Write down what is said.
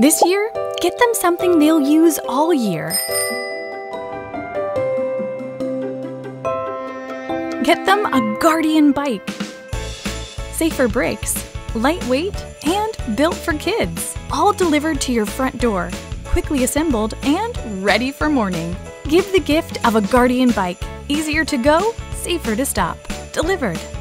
This year, get them something they'll use all year. Get them a Guardian bike. Safer brakes, lightweight, and built for kids. All delivered to your front door, quickly assembled and ready for morning. Give the gift of a Guardian bike. Easier to go, safer to stop. Delivered.